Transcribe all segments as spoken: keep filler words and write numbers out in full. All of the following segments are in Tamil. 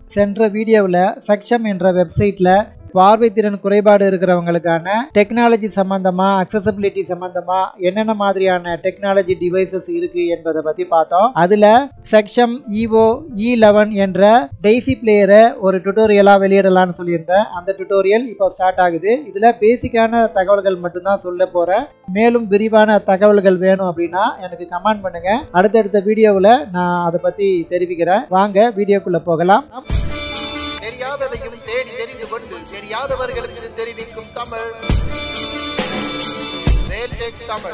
சென்ற வீடியோவில் சக்ஷம் என்ற வெப்சைட்டில் பார்வை திறன் குறைபாடு இருக்கிறவங்களுக்கான டெக்னாலஜி சம்பந்தமா அக்சசபிலிட்டி சம்பந்தமா என்னென்ன மாதிரியான டெக்னாலஜி டிவைசஸ் இருக்கு என்பதை பத்தி பார்த்தோம். அதுல சக்ஷம் ஈவோ இ லெவன் என்ற டெய்சி பிளேயரை ஒரு டுட்டோரியலா வெளியிடலாம்னு சொல்லியிருந்தேன். அந்த டுட்டோரியல் இப்போ ஸ்டார்ட் ஆகுது. இதுல பேசிக்கான தகவல்கள் மட்டும்தான் சொல்ல போறேன். மேலும் விரிவான தகவல்கள் வேணும் அப்படின்னா எனக்கு கமெண்ட் பண்ணுங்க. அடுத்தடுத்த வீடியோவில் நான் அதை பத்தி தெரிவிக்கிறேன். வாங்க வீடியோக்குள்ள போகலாம். தெரியாததையும் தேடி தெரிந்து கொண்டு தெரியாதவர்களுக்கு தெரிவிக்கும் Tamil Veltech Tamil.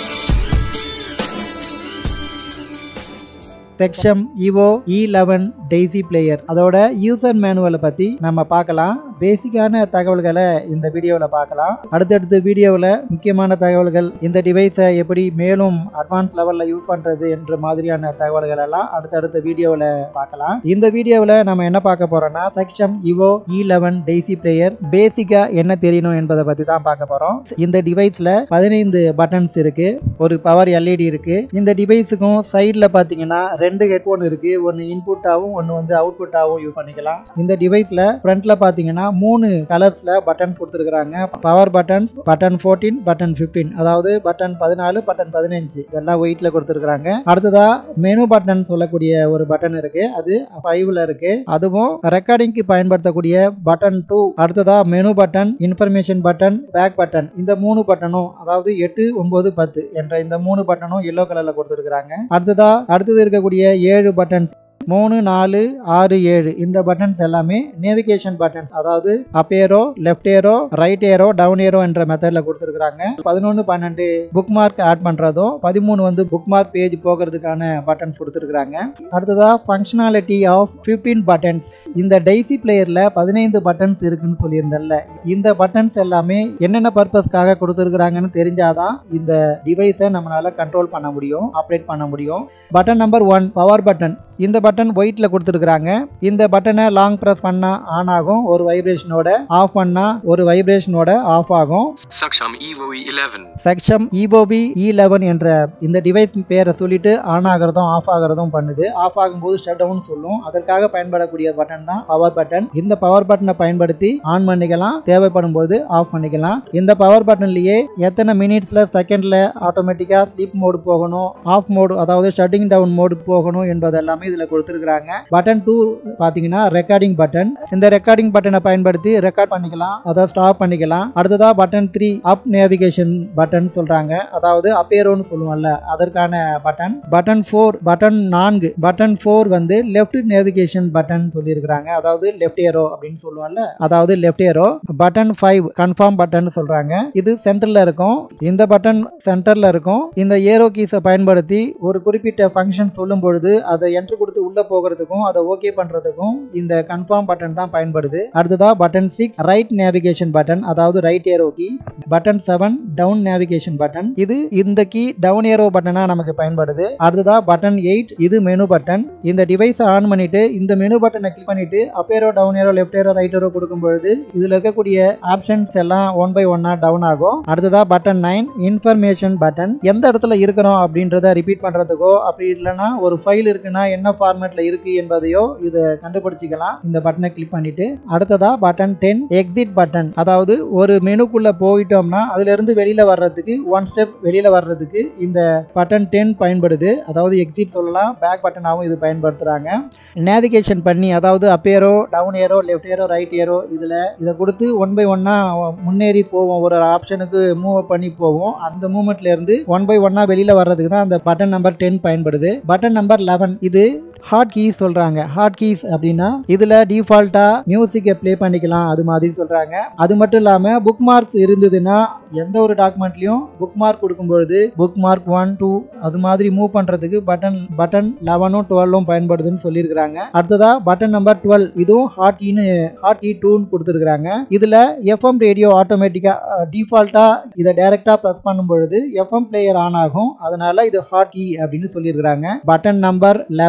Saksham Evo E eleven DAISY player அதோட யூசர் மேனுவலை பத்தி நம்ம பார்க்கலாம். பேசிக்கான தகவல்களை இந்த வீடியோவில் பார்க்கலாம். அடுத்தடுத்த வீடியோவில் முக்கியமான தகவல்கள், இந்த டிவைஸை எப்படி மேலும் அட்வான்ஸ் லெவலில் யூஸ் பண்றது என்ற மாதிரியான தகவல்கள் எல்லாம் அடுத்தடுத்த வீடியோவில் பார்க்கலாம். இந்த வீடியோவில் நம்ம என்ன பார்க்க போறோம்னா Saksham Evo E eleven DAISY player பேசிக்கா என்ன தெரியணும் என்பதை பத்தி தான் பார்க்க போறோம். இந்த டிவைஸ்ல பதினைந்து பட்டன்ஸ் இருக்கு, ஒரு பவர் எல்இடி இருக்கு. இந்த டிவைஸுக்கும் சைட்ல பாத்தீங்கன்னா ரெண்டு ஹெட்போன் இருக்கு. ஒன்னு இன்புட்டாவும் ஒன்னு வந்து அவுட்புட்டாவும் யூஸ் பண்ணிக்கலாம். இந்த டிவைஸ்ல ஃப்ரண்ட்ல பாத்தீங்கன்னா மூணு கலர்ஸ்ல பட்டன்ஸ் கொடுத்துருக்காங்க. பவர் பட்டன்ஸ், பட்டன் பதினான்கு, பட்டன் பதினைந்து, அதாவது பட்டன் பதினாலு, பட்டன் பதினஞ்சு இதெல்லாம் வெயிட்ல கொடுத்துருக்காங்க. அடுத்ததா மெனு பட்டன் சொல்லக்கூடிய ஒரு பட்டன் இருக்கு, அது ஐந்துல இருக்கு. அதுவும் ரெக்கார்டிங்க்கு பயன்படுத்தக்கூடிய பட்டன் டூ. அடுத்ததா menu button, information button, back button, இந்த மூணு பட்டனும் அதாவது எட்டு ஒன்பது பத்து என்ற இந்த மூணு பட்டனும் எல்லோ கலர்ல கொடுத்துருக்காங்க. அடுத்ததா அடுத்தது இருக்கக்கூடிய ஏழு பட்டன்ஸ் மூணு நாலு ஆறு ஏழு இந்த பட்டன்ஸ் எல்லாமே நேவிகேஷன் பட்டன்ஸ், அதாவது up arrow, left arrow, right arrow, down arrow என்ற மெத்தட்ல கொடுத்துருக்காங்க. பதினொன்று பன்னெண்டு புக் மார்க் ஆட் பண்றதும், பதிமூணு வந்து புக் மார்க் பேஜ் போகிறதுக்கான பட்டன்ஸ் கொடுத்துருக்காங்க. அடுத்ததா ஃபங்க்ஷனாலிட்டி ஆஃப் பதினைந்து பட்டன்ஸ். இந்த டெய்சி பிளேயர்ல பதினைந்து பட்டன்ஸ் இருக்குன்னு சொல்லியிருந்தேன்ல, இந்த பட்டன்ஸ் எல்லாமே என்னென்ன பர்பஸ்க்காக கொடுத்துருக்காங்கன்னு தெரிஞ்சாதான் இந்த டிவைஸை நம்மளால கண்ட்ரோல் பண்ண முடியும், ஆப்ரேட் பண்ண முடியும். Button number one power button. இந்த பட்டன் ஒயிட்ல கொடுத்துருக்காங்க. இந்த பட்டனை லாங் பிரஸ் பண்ணா ஆன் ஆகும், ஒரு வைப்ரேஷனோட ஆஃப் பண்ணா ஒரு வைப்ரேஷனோட ஆஃப் ஆகும். Saksham Evo E eleven Saksham Evo E eleven என்ற இந்த டிவைஸ் பேரை சொல்லிட்டு ஆன் ஆகிறதும் ஆஃப் ஆகிறதும் பண்ணுது. ஆஃப் ஆகும்போது ஷட் டவுன் சொல்லும். அதற்காக பயன்படக்கூடிய பட்டன் தான் பவர் பட்டன். இந்த பவர் பட்டனை பயன்படுத்தி ஆன் பண்ணிக்கலாம், தேவைப்படும் போது ஆஃப் பண்ணிக்கலாம். இந்த பவர் பட்டன்லயே எத்தனை மினிட்ஸ்ல செகண்ட்ல ஆட்டோமேட்டிக்கா ஸ்லீப் மோடு போகணும், ஆஃப் மோடு அதாவது ஷட்டிங் டவுன் மோடு போகணும் என்பதெல்லாம் இதுல கொடுத்திருக்காங்க. பட்டன் டூ பாத்தீங்கன்னா ரெக்கார்டிங் பட்டன். இந்த ரெக்கார்டிங் பட்டனை பயன்படுத்தி ரெக்கார்ட் பண்ணிக்கலாம், அதை ஸ்டாப் பண்ணிக்கலாம். அடுத்ததா button three up navigation button சொல்றாங்க, அதாவது அப் ஏரோன்னு சொல்லுவோம்ல அதற்கான பட்டன். பட்டன் ஃபோர் பட்டன் நான்கு பட்டன் ஃபோர் வந்து லெஃப்ட் நேவிகேஷன் பட்டன் சொல்லியிருக்காங்க, அதாவது லெஃப்ட் ஏரோ அப்படின்னு சொல்லுவோம்ல அதாவது left arrow. Button five confirm button சொல்றாங்க, இது சென்டர்ல இருக்கும். இந்த பட்டன் சென்டர்ல இருக்கும். இந்த ஏரோ கீஸை பயன்படுத்தி ஒரு குறிப்பிட்ட ஃபங்க்ஷன் சொல்லும் பொழுது அதை என்ட்ரு கொடுத்து உள்ள போகிறதுக்கும் அதை ஓகே பண்றதுக்கும் இந்த கன்ஃபார்ம் பட்டன் தான் பயன்படுது. அடுத்ததா button six right navigation button, அதாவது right arrow key. Button seven down navigation button, இது இந்த கீ டவுன் ஏரோ பட்டனா நமக்கு பயன்படுது. அடுத்ததா பட்டன் எயிட், இது மெனு பட்டன். இந்த டிவைஸை ஆன் பண்ணிட்டு இந்த மெனு பட்டனை கிளிக் பண்ணிட்டு up arrow, down arrow, left arrow, right arrow கொடுக்கும் பொழுது இதுல இருக்கக்கூடிய ஆப்ஷன்ஸ் எல்லாம் ஒன் பை ஒன்னா டவுன் ஆகும். அடுத்ததா பட்டன் நைன் இன்ஃபர்மேஷன் பட்டன். எந்த இடத்துல இருக்கிறோம் அப்படின்றத ரிப்பீட் பண்றதுக்கோ, அப்படி இல்லைன்னா ஒரு ஃபைல் இருக்குன்னா என்ன ஃபார்மேட்ல இருக்கு என்பதையோ இதை கண்டுபிடிச்சிக்கலாம் இந்த பட்டனை கிளிக் பண்ணிட்டு. அடுத்ததா பட்டன் டென் எக்ஸிட் பட்டன், அதாவது ஒரு மெனுக்குள்ள போயிட்டோம்னா அதுல இருந்து வெளியில வர்றதுக்கு ஒன் ஸ்டெப் வெளியில வர்றதுக்கு இந்த பட்டன் டென் பயன்படுது, அதாவது எக்ஸிட் சொல்லலாம். பேக் பட்டனாவும் இது பயன்படுத்துறாங்க. நேவிகேஷன் பண்ணி அதாவது up arrow, down arrow, left arrow, right arrow இதுல இதை கொடுத்து ஒன் பை ஒன்னா முன்னேறி போவோம், ஒரு ஆப்ஷனுக்கு மூவ் பண்ணி போவோம். அந்த மூவ்மெண்ட்ல இருந்து ஒன் பை ஒன்னா வெளியில வர்றதுக்கு தான் அந்த பட்டன் நம்பர் டென் பயன்படுது. பட்டன் நம்பர் லெவன், இது ஹாட் கீஸ் சொல்றாங்க. ஹாட் கீஸ் அப்படின்னா இதுல டிஃபால்ட்டா மியூசிக்கை ப்ளே பண்ணிக்கலாம் அது மாதிரி சொல்றாங்க. அது மட்டும் இல்லாம புக் மார்க்ஸ் இருந்ததுன்னா எந்த ஒரு டாக்குமெண்ட்லயும் புக் மார்க் கொடுக்கும்பொழுது புக் மார்க் ஒன் டூ அது மாதிரி மூவ் பண்றதுக்கு பட்டன் பட்டன் லெவனும் டுவெல்லும் பயன்படுதுன்னு சொல்லியிருக்காங்க. அடுத்ததா பட்டன் நம்பர் டுவெல், இதுவும் ஹாட் கீன்னு ஹாட் கீ டூன்னு கொடுத்துருக்காங்க. இதுல எஃப்எம் ரேடியோ ஆட்டோமேட்டிக்கா டிஃபால்ட்டா இதை டைரக்டா பிரஸ் பண்ணும் பொழுது எஃப்எம் பிளேயர் ஆன் ஆகும், அதனால இது ஹாட் கீ அப்படின்னு சொல்லியிருக்காங்க. பட்டன் நம்பர் லெவனை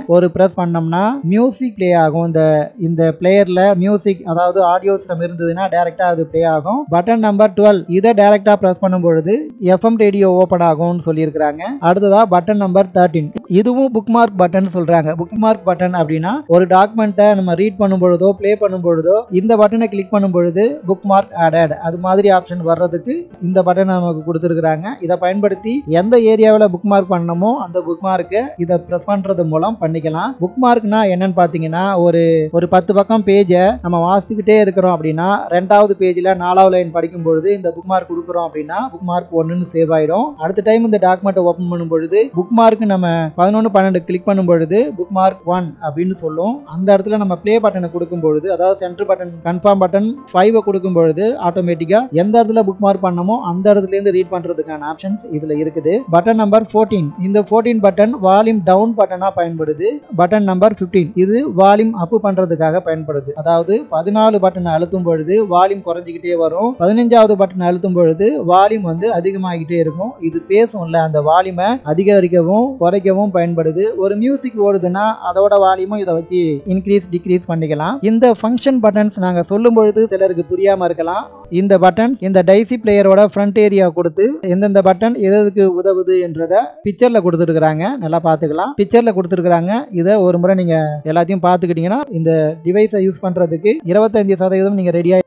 ஒரு பிரஸ் பண்ணோம்னா மியூசிக் பிளே ஆகும். இந்த இந்த பிளேயர்ல மியூசிக் அதாவது ஆடியோ சிஸ்டம் இருந்ததுன்னா டைரக்டா அது பிளே ஆகும். பட்டன் நம்பர் டுவெல் இதை டைரக்டா பிரஸ் பண்ணும் பொழுது எஃப்எம் ரேடியோ ஓபன் ஆகும்னு சொல்லியிருக்காங்க. அடுத்ததா பட்டன் நம்பர் தேர்ட்டீன் இதுவும் புக் மார்க் பட்டன் சொல்றாங்க. புக் மார்க் பட்டன் அப்படின்னா ஒரு டாக்குமெண்ட்டை நம்ம ரீட் பண்ணும் பொழுதோ பிளே பண்ணும் பொழுதோ இந்த பட்டனை கிளிக் பண்ணும் பொழுது புக் மார்க் ஆடட் அது மாதிரி ஆப்ஷன் வர்றதுக்கு இந்த பட்டன் நமக்கு கொடுத்துருக்காங்க. இதை பயன்படுத்தி எந்த ஏரியாவில் புக் மார்க் பண்ணணுமோ அந்த புக் மார்க்கை இதை பிரஸ் பண்றது மூலம் பண்ணிக்கலாம். புக் மார்க்னா என்னன்னு பாத்தீங்கன்னா ஒரு ஒரு பத்து பக்கம் பேஜை நம்ம வாசிச்சுக்கிட்டே இருக்கிறோம் அப்படின்னா ரெண்டாவது பேஜ்ல நாலாவது லைன் படிக்கும் பொழுது இந்த புக் மார்க் கொடுக்குறோம் அப்படின்னா புக் மார்க் ஒன்னு சேவ் ஆயிடும். அடுத்த டைம் இந்த டாக்குமெண்ட் ஓபன் பண்ணும் பொழுது புக் மார்க் நம்ம பதினொன்று பன்னெண்டு கிளிக் பண்ணும் பொழுது புக் மார்க் ஒன் அப்படின்னு சொல்லும். அந்த இடத்துல நம்ம பிளே பட்டனை கொடுக்கும் பொழுது அதாவது centre button confirm button five கொடுக்கும் பொழுது ஆட்டோமேட்டிக்கா எந்த இடத்துல புக் மார்க் பண்ணமோ அந்த இடத்துல இருந்து ரீட் பண்றதுக்கான ஆப்ஷன்ஸ் இதுல இருக்குது. பட்டன் நம்பர் பதினான்கு இந்த பதினான்கு பட்டன் வால்யூம் டவுன் பட்டனா பயன்படுது. பட்டன் நம்பர் பதினைந்து இது வால்யூம் அப் பண்றதுக்காக பயன்படுது. அதாவது பதினாலு பட்டன் அழுத்தும் பொழுது வால்யூம் குறைஞ்சிக்கிட்டே வரும். பதினஞ்சாவது பட்டன் அழுத்தும் பொழுது வால்யூம் வந்து அதிகமாகிட்டே இருக்கும். இது பேசும்ல அந்த வால்யூமை அதிகரிக்கவும் குறைக்கவும் பயன்படுது. ஒரு மியூசிக் ஓடுதுன்னா அதோட வால்யூமும் இதை வச்சு இன்க்ரீஸ் டிக்ரீஸ் பண்ணிக்கலாம். இந்த ஃபங்க்ஷன் பட்டன்ஸ் நாங்க சொல்லும் பொழுது சிலருக்கு புரியாம இருக்கலாம். இந்த பட்டன்ஸ் இந்த டைசி பிளேயரோட ஃப்ரண்ட் ஏரியா கொடுத்து எந்தெந்த பட்டன் எதுக்கு உதவுது என்றத பிக்சர்ல கொடுத்துருக்காங்க. நல்லா பாத்துக்கலாம். பிக்சர்ல கொடுத்துருக்காங்க. இதை ஒரு முறை நீங்க எல்லாத்தையும் பார்த்துக்கிட்டீங்கன்னா இந்த டிவைஸை யூஸ் பண்றதுக்கு இருபத்தஞ்சு சதவீதம் நீங்க ரெடியா.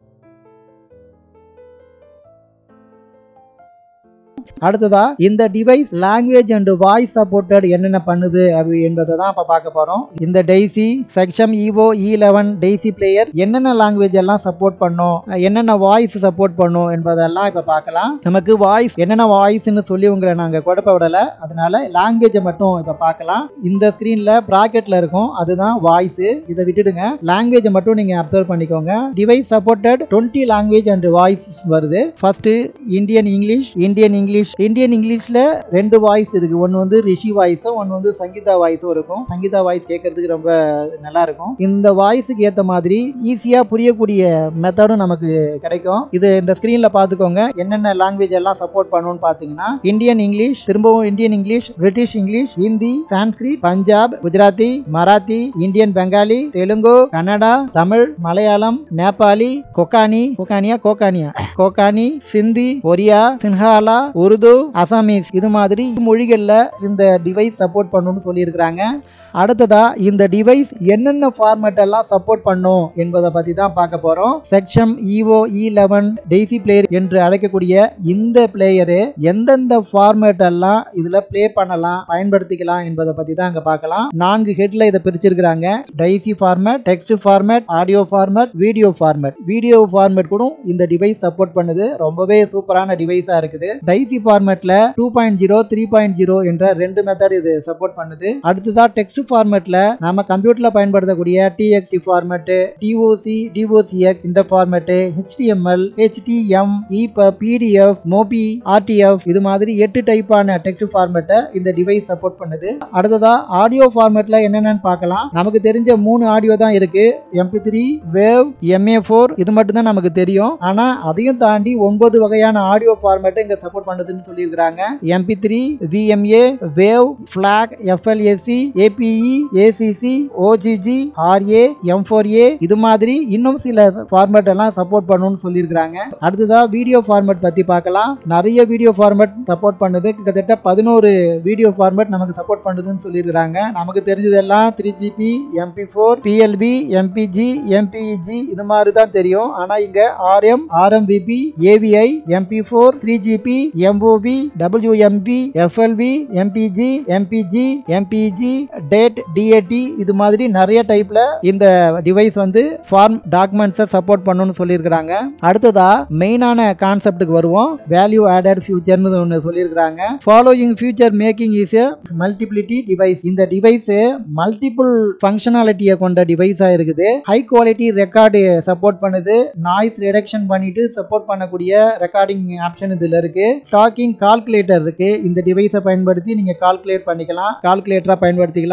அடுத்ததா இந்த device language and voice supported என்னென்ன பண்ணுது என்பதை தான் இப்ப பார்க்க போறோம். இந்த DAISY Saksham Evo E eleven DAISY player என்னென்ன லாங்குவேஜ் எல்லாம் சப்போர்ட் பண்ணும் என்னென்ன வாய்ஸ் சப்போர்ட் பண்ணும் என்பதெல்லாம் இப்ப பார்க்கலாம். நமக்கு வாய்ஸ் என்னென்ன வாய்ஸ்ன்னு சொல்லி உங்களை நாங்க குழப்ப விடல. அதனால லாங்குவேஜை மட்டும் இப்ப பார்க்கலாம். இந்த ஸ்கிரீன்ல பிராக்கெட்ல இருக்கும் அதுதான் வாய்ஸ். இதை விட்டுடுங்க. லாங்குவேஜை மட்டும் நீங்க அப்சர்வ் பண்ணிக்கோங்க. Device supported twenty language and voice வருது. First Indian English Indian English Indian இங்கிலீஷ்ல ரெண்டு வாய்ஸ் இருக்கு. ஒன்னு வந்து ரிஷி வாய்ஸும் ஒன்னு வந்து சங்கீதா வாய்ஸும் இருக்கும். சங்கீதா வாய்ஸ் கேட்கறதுக்கு ரொம்ப நல்லா இருக்கும். இந்த வாய்ஸுக்கு ஏத்த மாதிரி ஈஸியா புரியக்கூடிய மெத்தடும் நமக்கு கிடைக்கும். இது இந்த ஸ்கிரீன்ல பாத்துக்கோங்க. என்னென்ன லாங்குவேஜ் எல்லாம் சப்போர்ட் பண்ணும்னு பாத்தீங்கன்னா இந்தியன் இங்கிலீஷ் திரும்பவும் Indian English British English Hindi Sanskrit Punjab Gujarati Marathi Indian Bengali Telugu Kannada Tamil Malayalam Nepali Konkani கொக்கானியா கோகானியா கோகானி சிந்தி ஒரியா சின்ஹாலா உருது அசாமீஸ் இது மாதிரி மொழிகள்ல இந்த டிவைஸ் சப்போர்ட் பண்ணணும்னு சொல்லியிருக்கிறாங்க. அடுத்ததா இந்த டிவைஸ் என்னென்ன ஃபார்மேட் எல்லாம் சப்போர்ட் பண்ணும் என்பதை பத்தி தான் பார்க்க போறோம். Saksham Evo E eleven DAISY player என்று அழைக்கக்கூடிய இந்த பிளேயரு எந்தெந்த ஃபார்மேட் எல்லாம் இதுல பிளே பண்ணலாம் பயன்படுத்திக்கலாம் என்பதை பத்தி தான் அங்க பார்க்கலாம். நான்கு ஹெட்ல இதை பிரிச்சிருக்கிறாங்க. DAISY format text format audio format video format video format கூட இந்த டிவைஸ் சப்போர்ட் பண்ணுது. ரொம்பவே சூப்பரான டிவைஸா இருக்குது. டைசி ஃபார்மேட்ல two point zero three point zero என்ற ரெண்டு மெத்தட் இது சப்போர்ட் பண்ணுது. அடுத்ததா டெக்ஸ்ட் ஃபார்மேட்ல நம்ம கம்ப்யூட்டர்ல பயன்படுத்தக்கூடிய டிஎக்ஸ்டி ஃபார்மேட் டிஓசி டிஓசிஎக்ஸ் இந்த format HTML HTM EPUB PDF MOBI RTF இது மாதிரி எட்டு டைப்பான டெக்ஸ்ட் ஃபார்மேட்டை இந்த டிவைஸ் சப்போர்ட் பண்ணுது. அடுத்ததா ஆடியோ ஃபார்மேட்ல என்னென்னு பார்க்கலாம். நமக்கு தெரிஞ்ச மூணு ஆடியோ தான் இருக்கு. MP three wave MA four இது மட்டும் தான் நமக்கு தெரியும். ஆனா அதையும் தாண்டி ஒன்பது வகையான ஆடியோ ஃபார்மேட்டை இங்க சப்போர்ட் பண்ணுதுன்னு சொல்லியிருக்காங்க. எம்பி த்ரீ விஎம்ஏ wave flac FLAC APE ACC OGG RA M four A இது மாதிரி இன்னும் சில ஃபார்மேட் எல்லாம் சப்போர்ட் பண்ணணும்னு சொல்லியிருக்காங்க. அடுத்ததா வீடியோ ஃபார்மேட் பத்தி பார்க்கலாம். நிறைய வீடியோ ஃபார்மேட் சப்போர்ட் பண்ணுது. கிட்டத்தட்ட பதினோரு வீடியோ ஃபார்மேட் நமக்கு சப்போர்ட் பண்ணுதுன்னு சொல்லியிருக்காங்க. நமக்கு தெரிஞ்சதெல்லாம் three GP MP four PLP MPG MPEG இது மாதிரி தான் தெரியும். ஆனா இங்க RM RMVB AVI MP four three GP MOV WMP FLV MPG MPG MPG DAT DAT இது மாதிரி நிறைய டைப்ல இந்த டிவைஸ் வந்து ஃபார்ம் டாக்குமெண்ட்ஸை சப்போர்ட் பண்ணணும்னு சொல்லியிருக்காங்க. அடுத்ததா மெயினான கான்செப்டுக்கு வருவோம். வேல்யூ ஆடட் ஃபியூச்சர்னு ஒன்று சொல்லியிருக்காங்க. Following future making is a multiability device. இந்த டிவைஸ் மல்டிபிள் ஃபங்க்ஷனாலிட்டியை கொண்ட டிவைஸா இருக்குது. ஹை குவாலிட்டி ரெக்கார்டு சப்போர்ட் பண்ணுது. நாய்ஸ் ரிடக்ஷன் பண்ணிட்டு சப்போர்ட் பண்ணக்கூடிய ரெக்கார்டிங் ஆப்ஷன் இதுல இருக்கு. ஸ்டாக்கிங் கால்குலேட்டர் இருக்கு. இந்த டிவைஸை பயன்படுத்தி நீங்க கால்குலேட் பண்ணிக்கலாம். கால்குலேட்டரா பயன்படுத்திக்கலாம்.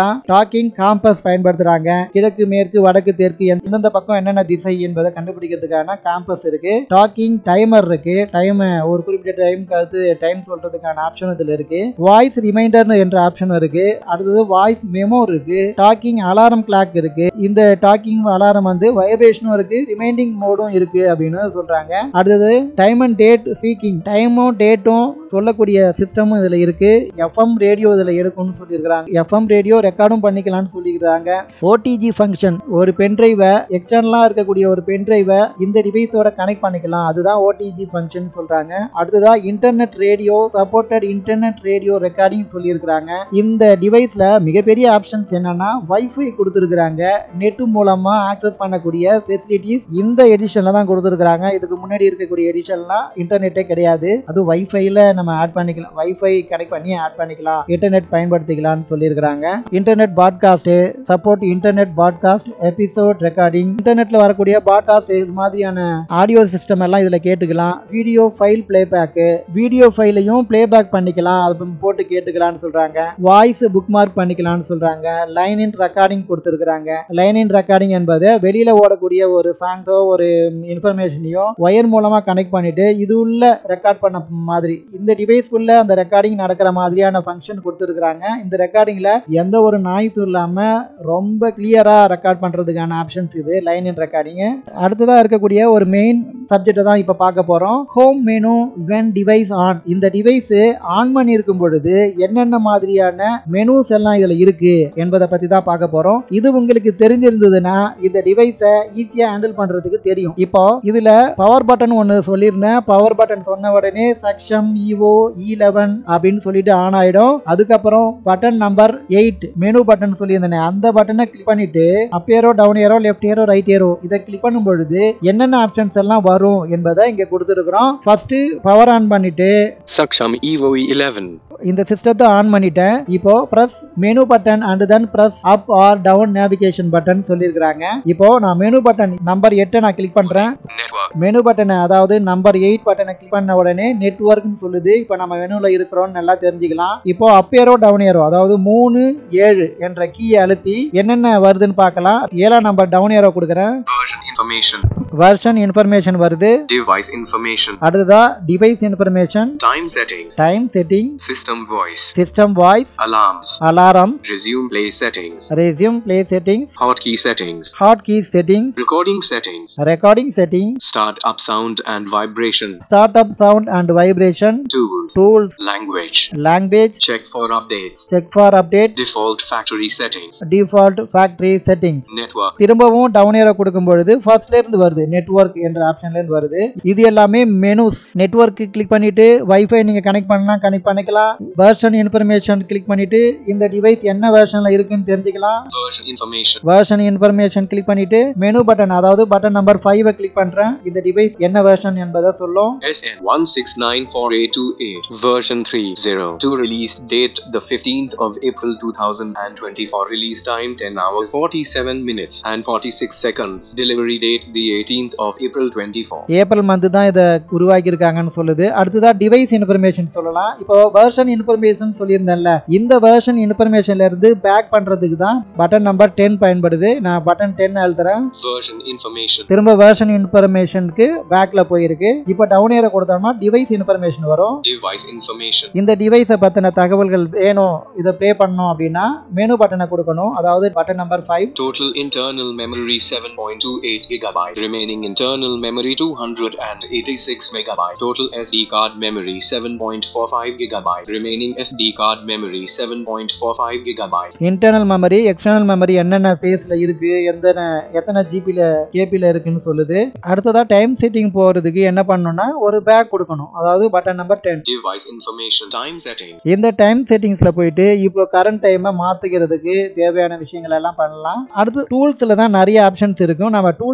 டாக்கிங் காம்பஸ் பயன்படுத்துறாங்க. கிழக்கு மேற்கு வடக்கு தெற்கு எந்தெந்த பக்கம் என்னென்ன திசை என்பதை கண்டுபிடிக்கிறதுக்கான காம்பஸ் இருக்கு. டாக்கிங் டைமர் இருக்கு. டைம் ஒரு குறிப்பிட்ட டைம் கருத்து டைம் சொல்றதுக்கான ஆப்ஷன் இதுல இருக்கு. வாய்ஸ் ரிமைண்டர் என்ற ஆப்ஷன் இருக்கு. அடுத்தது வாய்ஸ் மெமோ இருக்கு. டாக்கிங் அலாரம் கிளாக் இருக்கு. இந்த டாக்கிங் அலாரம் வந்து வைப்ரேஷனும் இருக்கு, ரிமைண்டிங் மோடும் இருக்கு அப்படின்னு சொல்றாங்க. அடுத்தது டைம் அண்ட் டேட் ஸ்பீக்கிங், டைமும் டேட்டும் சொல்லக்கூடிய சிஸ்டமும் இதுல இருக்கு. எஃப்எம் ரேடியோ இதுல எடுக்கும்னு சொல்லியிருக்காங்க. எஃப்எம் ரேடியோ ரெக்கார்டும் பண்ணிக்கலாம்னு சொல்லியிருக்காங்க. ஓடிஜி ஃபங்க்ஷன், ஒரு பென்ட்ரைவை எக்ஸ்டர்னலா இருக்கக்கூடிய ஒரு பென்ட்ரைவை இந்த டிவைஸோட கனெக்ட் பண்ணிக்கலாம், அதுதான் ஓடிஜி ஃபங்க்ஷன் சொல்றாங்க. அடுத்ததா internet radio supported internet radio recording சொல்லியிருக்காங்க. இந்த டிவைஸ்ல மிகப்பெரிய ஆப்ஷன்ஸ் என்னன்னா வைஃபை கொடுத்துருக்காங்க. நெட் மூலமா ஆக்சஸ் பண்ணக்கூடிய ஃபெசிலிட்டிஸ் இந்த எடிஷன்ல தான் கொடுத்துருக்காங்க. இதுக்கு முன்னாடி இருக்கக்கூடிய எடிஷன்லாம் இன்டர்நெட்டே கிடையாது. அது வைஃபைல நம்ம ஆட் பண்ணிக்கலாம், வைஃபை கனெக்ட் பண்ணி ஆட் பண்ணிக்கலாம், இன்டர்நெட் பயன்படுத்திக்கலாம்னு சொல்லியிருக்காங்க. Internet podcast support internet podcast episode recording, இன்டர்நெட்ல வரக்கூடிய பாட்காஸ்ட் இது மாதிரியான ஆடியோ சிஸ்டம் எல்லாம் இதுல கேட்டுக்கலாம். வீடியோ ஃபைல் பிளேபேக், வீடியோ ஃபைலையும் பிளேபேக் பண்ணிக்கலாம், அது போட்டு கேட்டுக்கலாம்னு சொல்றாங்க. வாய்ஸ் புக் மார்க் பண்ணிக்கலாம்னு சொல்றாங்க. லைன் இன் ரெக்கார்டிங் கொடுத்துருக்காங்க. லைன் இன் ரெக்கார்டிங் என்பது வெளியில ஓடக்கூடிய ஒரு சாங்ஸோ ஒரு இன்ஃபர்மேஷனையோ ஒயர் மூலமா கனெக்ட் பண்ணிட்டு இது உள்ள ரெக்கார்ட் பண்ண மாதிரி இந்த டிவைஸ் உள்ள அந்த ரெக்கார்டிங் நடக்கிற மாதிரியான ஃபங்க்ஷன் கொடுத்துருக்காங்க. இந்த ரெக்கார்டிங்ல எந்த ஒரு நாய்ஸும் இல்லாம ரொம்ப கிளியரா ரெக்கார்ட் பண்றதுக்கான ஆப்ஷன்ஸ் இது லைன் இன் ரெக்கார்டிங். அடுத்ததா இருக்கக்கூடிய ஒரு மெயின் சப்ஜெக்ட் தான் இப்ப பார்க்க போறோம். Home menu when device on. இந்த டிவைஸ் ஆன் பண்ணி இருக்கும் பொழுது என்னென்ன மாதிரியான மெனுஸ் எல்லாம் இதுல இருக்கு என்பதை பத்தி தான் பார்க்க போறோம். இது உங்களுக்கு தெரிஞ்சிருந்ததுன்னா இந்த டிவைஸை ஈஸியா ஹேண்டில் பண்றதுக்கு தெரியும். இப்போ இதுல பவர் பட்டன் ஒன்னு சொல்லியிருந்தேன். பவர் பட்டன் சொன்ன உடனே சக்ஷம் ஈவோ இ லெவன் அப்படின்னு சொல்லிட்டு ஆன் ஆயிடும். அதுக்கப்புறம் button number eight menu button சொல்லியிருந்தேன், அந்த பட்டனை கிளிக் பண்ணிட்டு up arrow down arrow left arrow right arrow இதை கிளிக் பண்ணும் பொழுது என்னென்ன ஆப்ஷன்ஸ் எல்லாம் வரும் என்பதை இங்க கொடுத்துருக்கிறோம். ஃபர்ஸ்ட் பவர் ஆன் பண்ணிட்டு Saksham Evo eleven. இந்த சிஸ்டத்தை ஆன் பண்ணிட்டேன். இப்போ press menu button and then press up or down navigation button சொல்லியிருக்காங்க. இப்போ நான் மெனு பட்டன் நம்பர் எட்டை நான் கிளிக் பண்றேன். மெனு பட்டனை அதாவது நம்பர் எயிட் பட்டனை கிளிக் பண்ண உடனே நெட்வொர்க்னு சொல்லுது. இப்போ நம்ம மெனுல இருக்கிறோம் நல்லா தெரிஞ்சுக்கலாம். இப்போ அப் ஏரோ டவுன் ஏரோ அதாவது மூணு ஏழு என்ற கீயை அழுத்தி என்னென்ன வருதுன்னு பார்க்கலாம். ஏழாம் நம்பர் டவுன் ஏரோ கொடுக்குறேன். Version information. வெர்ஷன் இன்ஃபர்மேஷன் வருது. Device information. அடுத்ததா device information, Time settings. Time setting, System voice. System voice, Alarms. Alarm, Resume play settings. Resume play settings, Hotkey settings. Hot key settings, Recording settings. Recording setting, Start up sound and vibration. Start up sound and vibration, Tools. Tools, Language. Language, Check for updates. Check for update, Default factory settings. Default factory settings. Network. திரும்பவும் டவுன் ஏரோ கொடுக்கும் பொழுது ஃபர்ஸ்ட்ல இருந்து வருது, நெட்வொர்க் என்ற ஆப்ஷன்ல இருந்து வருது. இது எல்லாமே மெனுஸ். நெட்வொர்க் கிளிக் பண்ணிட்டு வைஃபை நீங்க கனெக்ட் பண்ணா கனெக்ட் பண்ணிக்கலாம். வெர்ஷன் இன்ஃபர்மேஷன் கிளிக் பண்ணிட்டு இந்த டிவைஸ் என்ன வெர்ஷன்ல இருக்குன்னு தெரிஞ்சுக்கலாம். Version information. Version information click பண்ணிட்டு மெனு பட்டன் அதாவது பட்டன் நம்பர் ஃபைவ் கிளிக் பண்றேன். இந்த டிவைஸ் என்ன வெர்ஷன் என்பதை சொல்லும். S N one six nine four eight two eight. Version three point zero. To release date the fifteenth of April two thousand twenty-four. Release time ten hours forty-seven minutes and forty-six seconds. Delivery date the eighteenth of April twenty-four. April month தான் இதை உருவாக்கி இருக்காங்கன்னு சொல்லுது. அடுத்ததா டிவைஸ் இன்ஃபர்மேஷன் சொல்லலாம். இப்போ வெர்ஷன் இன்ஃபர்மேஷன் சொல்லியிருந்தேன்ல, இந்த வெர்ஷன் இன்ஃபர்மேஷன்ல இருந்து பேக் பண்றதுக்கு தான் பட்டன் நம்பர் டென் பயன்படுது. நான் பட்டன் டென் அழுத்துறேன். Version information. திரும்ப வெர்ஷன் இன்ஃபர்மேஷனுக்கு பேக்ல போயிருக்கு. இப்போ டவுன் ஏரோ கொடுத்தோம்னா டிவைஸ் இன்ஃபர்மேஷன் வரும். Device information. இந்த டிவைஸை பத்தின தகவல்கள் வேணும், இதை ப்ளே பண்ணணும் அப்படின்னா மெனு பட்டனை கொடுக்கணும், அதாவது button number five. Total internal memory seven point two eight gigabytes. Remaining internal memory two hundred eighty-six megabytes. Total S D card memory seven point four five gigabytes. Remaining S D card memory seven point four five gigabytes. Internal memory external memory என்னென்ன பேஸ்ல இருக்கு, எந்த எத்தனை ஜிபில கேபில இருக்குன்னு சொல்லுது. அடுத்ததா டைம் செட்டிங் போறதுக்கு என்ன பண்ணணும்னா ஒரு பேக் கொடுக்கணும், அதாவது button number ten. Device information. Time settings. இந்த டைம் செட்டிங்ஸ்ல போயிட்டு இப்போ கரண்ட் டைமை மாத்துக்கிறதுக்கு தேவையான விஷயங்கள் எல்லாம் பண்ணலாம். அடுத்து டூல்ஸ்ல தான் நிறைய ஆப்ஷன்ஸ் இருக்கும். நம்ம டூல்ஸ்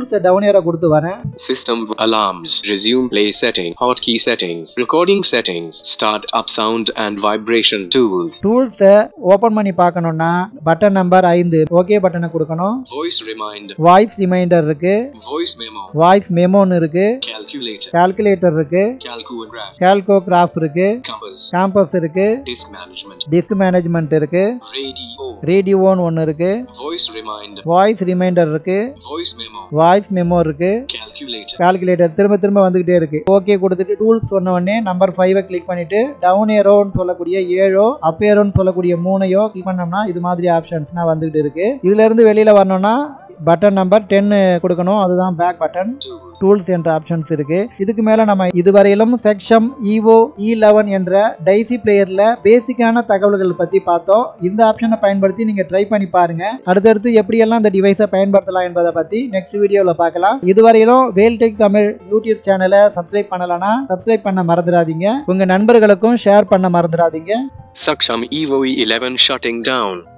டூல்ஸை டவுன் ஏரோ கொடுத்து வரேன். System alarms. Resume play setting. Hotkey settings. Recording settings. Start up sound and vibration tools. டூல்ஸை ஓபன் பண்ணி பார்க்கணும்னா பட்டன் நம்பர் ஐந்து ஓகே பட்டனை கொடுக்கணும். Voice reminder. வாய்ஸ் ரிமைண்டர் இருக்கு. Voice memo. வாய்ஸ் மெமோன்னு இருக்கு. Calculator. கால்குலேட்டர் இருக்கு. Calcograph. கால்கோகிராஃப் இருக்கு. Compass. காம்பஸ் இருக்கு. Disk management. டிஸ்க் மேனேஜ்மெண்ட் இருக்கு. Radio. ரேடியோன்னு ஒன்று இருக்கு. Voice reminder. வாய்ஸ் ரிமைண்டர் இருக்கு. Voice memo. வாய்ஸ் மெமோ இருக்கு. Calculator. கால்குலேட்டர் திரும்ப திரும்ப வந்துகிட்டே இருக்கு. ஓகே கொடுத்துட்டு டூல்ஸ் சொன்ன உடனே நம்பர் ஃபைவ் கிளிக் பண்ணிட்டு டவுன் ஏரோன்னு சொல்லக்கூடிய ஏழோ அப் ஏரோன்னு சொல்லக்கூடிய மூணையோ கிளிக் பண்ணோம்னா இது மாதிரி ஆப்ஷன்ஸ்னா வந்துகிட்டு இருக்கு. இதுல இருந்து வெளியில வரணும்னா பட்டன் நம்பர் டென் கொடுக்கணும். அதுதான் பேக் பட்டன். டூல்ஸ் என்ற ஆப்ஷன்ஸ் இருக்கு. இதுக்கு மேல நம்ம இதுவரையிலும் செக்ஷம் ஈவோ இ லெவன் என்ற டைசி பிளேயர்ல பேசிக்கான தகவல்கள் பத்தி பார்த்தோம். இந்த ஆப்ஷனை பயன்படுத்தி நீங்க ட்ரை பண்ணி பாருங்க. அடுத்தடுத்து எப்படியெல்லாம் இந்த டிவைஸை பயன்படுத்தலாம் என்பதை பத்தி நெக்ஸ்ட் வீடியோல பார்க்கலாம். இதுவரையிலும் வேல்டெக் தமிழ் யூடியூப் சேனலை சப்ஸ்கிரைப் பண்ணலனா சப்ஸ்கிரைப் பண்ண மறந்துடாதீங்க. உங்க நண்பர்களுக்கும் ஷேர் பண்ண மறந்துடாதீங்க. Saksham Evo E eleven shutting down.